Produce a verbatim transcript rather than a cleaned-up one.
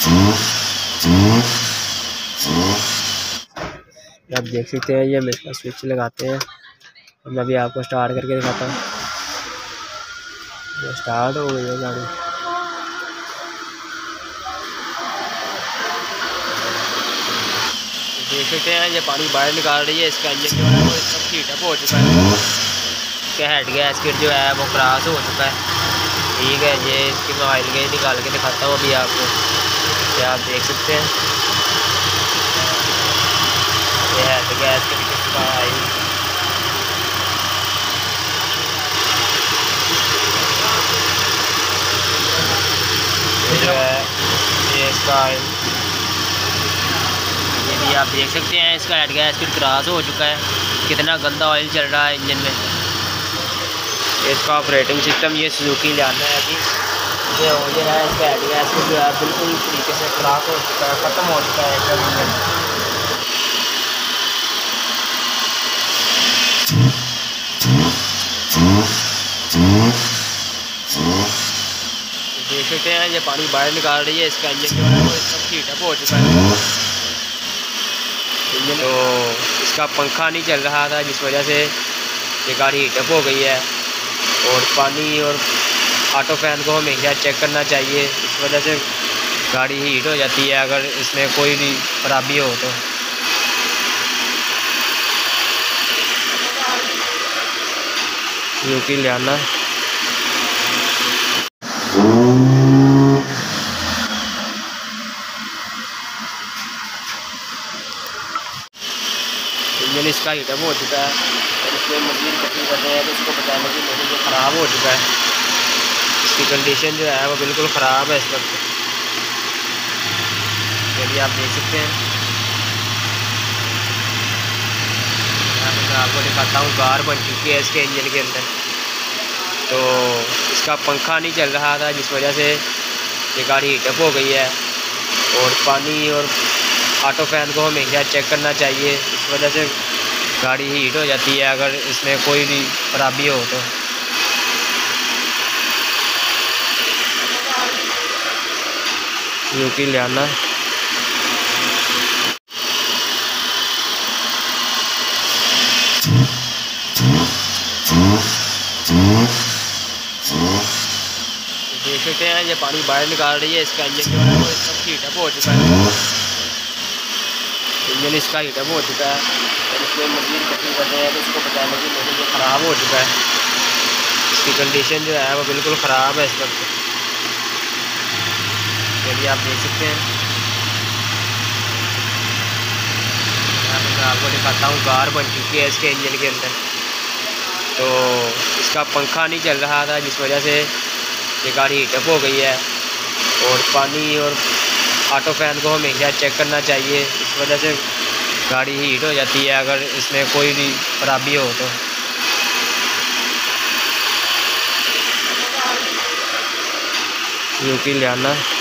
आप देख सकते हैं, ये हम इसका स्विच लगाते हैं। मैं अभी आपको स्टार्ट करके दिखाता हूँ। ये स्टार्ट हो गई है गाड़ी। देख सकते हैं ये पानी बाहर निकाल रही है। इसका इंजन जो है वो इसका हीट अप हो चुका है। इसका हेड गैस किट जो है वो क्रॉस हो चुका है। ठीक है, ये इसकी मैं ऑयल गेज निकाल के दिखाता हूँ अभी आपको। ये आप देख सकते हैं, ये हेड गैस किट इसका ऑयल। ये जो है ये इसका ऑयल, ये भी आप देख सकते हैं। इसका हेड गैस किट क्रॉस हो चुका है। कितना गंदा ऑयल चल रहा है इंजन में। इसका ऑपरेटिंग सिस्टम ये सुजुकी लियाना है अभी। ये हो गया है, इसका हेड गैस किट जो है बिल्कुल तरीके से क्रॉस हो चुका है, ख़त्म हो चुका है एकदम इंजन। देख सकते हैं ये पानी बाहर निकाल रही है। इसका इंजन जो है वो इसका हीट अप हो चुका है इंजन। तो इसका पंखा नहीं चल रहा था, जिस वजह से ये गाड़ी हीट अप हो गई है। और पानी और ऑटो फैन को हमेशा चेक करना चाहिए, इस वजह से गाड़ी हीट हो जाती है अगर इसमें कोई भी खराबी हो तो। Suzuki Liana. इंजन इसका हीट अप हो चुका है और इसमें मशीन कटिंग कर रहे हैं तो इसको बचाने की मशीन जो ख़राब हो चुका है। इसकी कंडीशन जो है वो बिल्कुल ख़राब है इस वक्त। चलिए आप देख सकते हैं, यहाँ पे मैं आपको दिखाता हूँ गार बन चुकी है इसके इंजन के अंदर। तो इसका पंखा नहीं चल रहा था, जिस वजह से ये गाड़ी हीट अप हो गई है। और पानी और ऑटो फैन को हमेशा चेक करना चाहिए, इस वजह से गाड़ी हीट हो जाती है अगर इसमें कोई भी खराबी हो तो। Suzuki Liana. देख सकते हैं ये पानी बाहर निकाल रही है। इसका इंजन जो है वो इसका हीट अप हो चुका है। इंजन इसका हीट अप हो चुका है और इसमें मशीन कटिंग कर रहे हैं तो इसको बचाने की मशीन जो ख़राब हो चुका है। इसकी कंडीशन जो है वो बिल्कुल ख़राब है इस वक्त। चलिए आप देख सकते हैं, यहाँ पे मैं आपको दिखाता हूँ गार बन चुकी है इसके इंजन के अंदर। तो इसका पंखा नहीं चल रहा था, जिस वजह से ये गाड़ी हीट अप हो गई है। और पानी और ऑटो फैन को हमेशा चेक करना चाहिए, इस वजह से गाड़ी हीट हो जाती है अगर इसमें कोई भी खराबी हो तो। सुजुकी लियाना।